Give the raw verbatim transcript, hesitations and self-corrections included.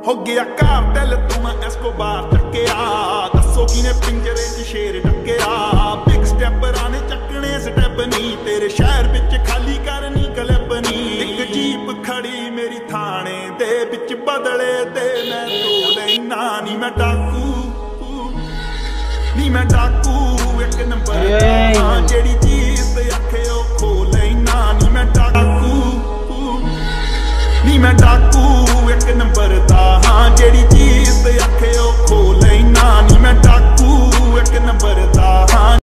हो गया कार्टेल तू मैं एस्कोबार टक्किया दसो किने पिंजरे च शेर टक्किया बिग स्टेपर आने चकने स्टेप नहीं तेरे शहर विच खाली करनी क्लिप नहीं एक जीप खड़ी मेरी थाने दे विच बदले दे मैं तो लेना नी मैं डाकू नी मैं डाकू एक नंबर दा जेड़ी चीज ते आखे ओ खो लेना नी मैं डाकू नी मैं डाकू एक नंबर दा हाँ जेड़ी चीज ते आखे ओ खो लेना नी मैं डाकू एक नंबर दा हाँ।